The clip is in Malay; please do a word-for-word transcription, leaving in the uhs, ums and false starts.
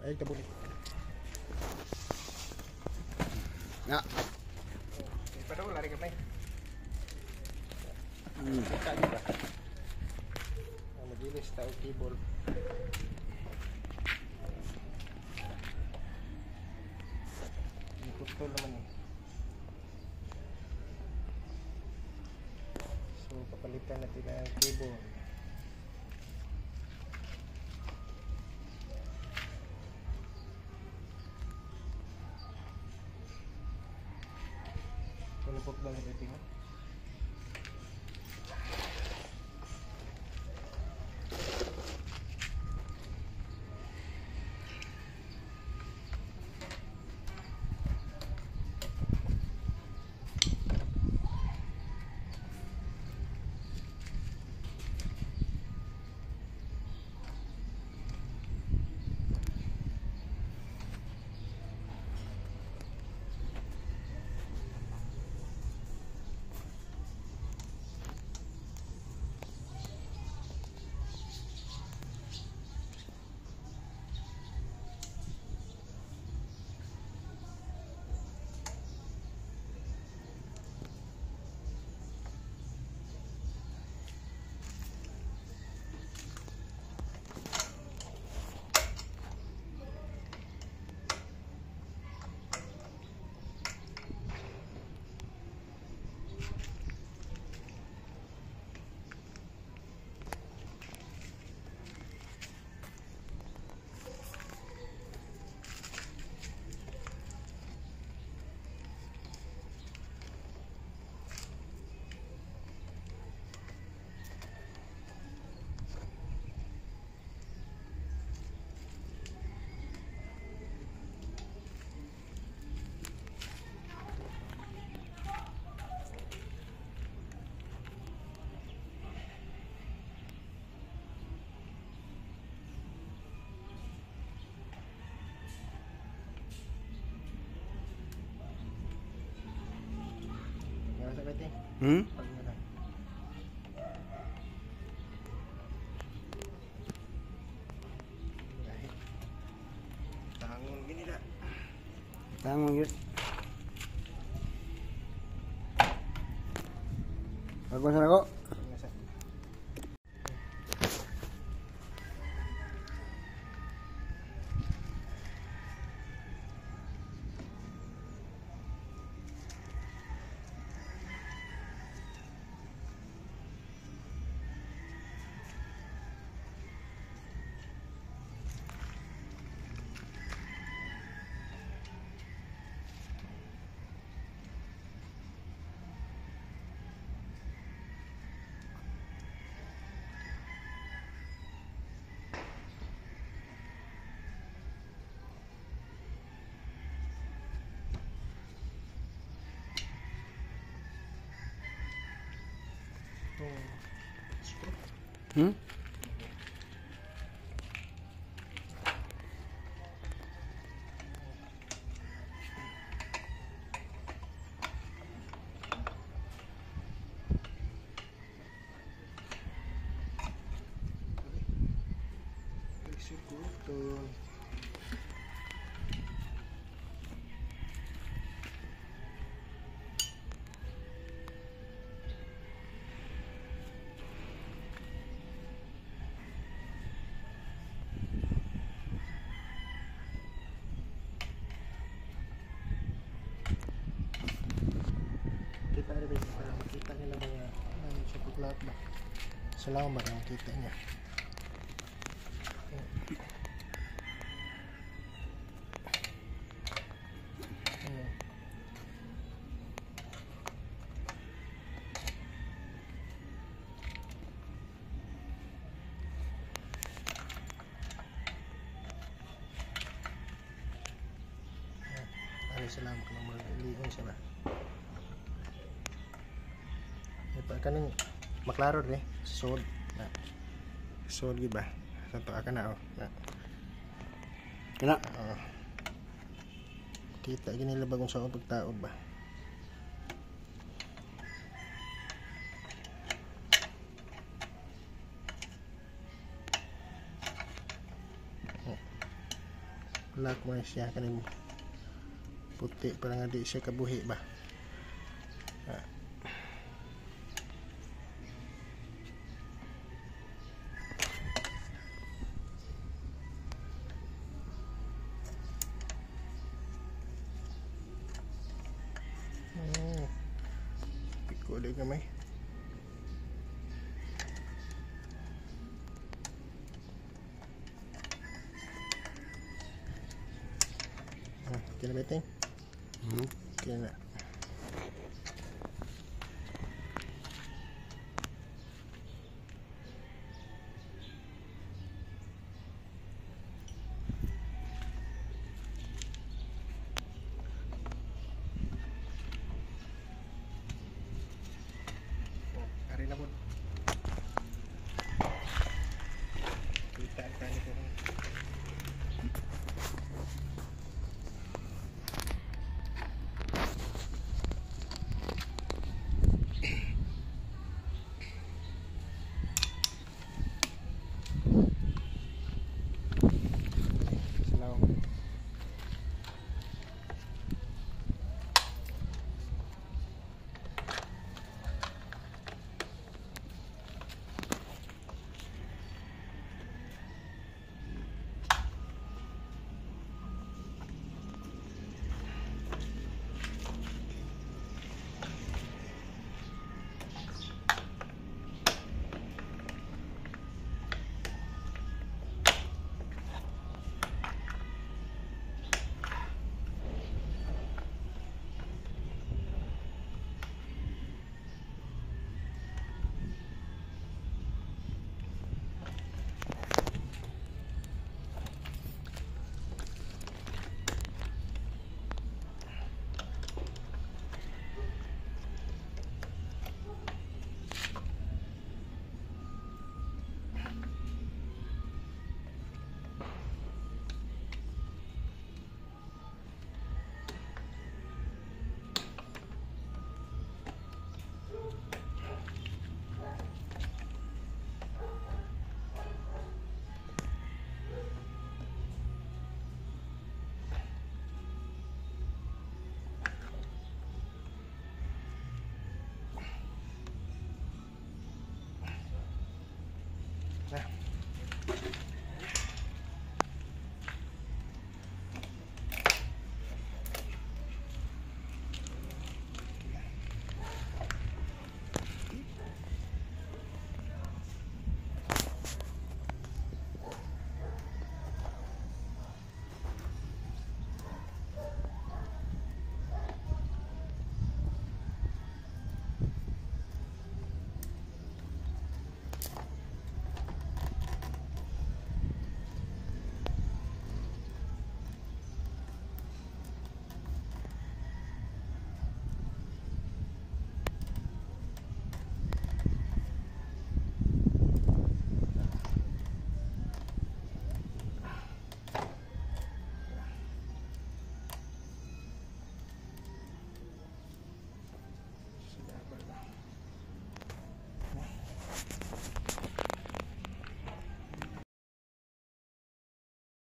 Ay tabuli. Ya. Padahal lari ke mana? Hmm. Buka juga. Nah, majelis tahu keyboard. Ini putol naman eh. So, papalitan natin ang keyboard. Tulipok lang ito tingnan. Hmm? Tangon gini dah. Tangon yun. Bagus sana kok. Hmm? Syukur. Kita ada basic para makita nila mga ano sa paglaot ba. Salamat ang kita niya. Salamat ka ng mag-liin siya ba. Ito kanin maklaro rin sod na sod gid ba santo aka na oh na kana oh. Kita gini labag kung saan pagtaod ba. Lak mo siya kanin puti para nga di siya kabuhi ba. Ah. Hmm. Piko ulit kamay. Ah, kinabitin? Hmm. Kina.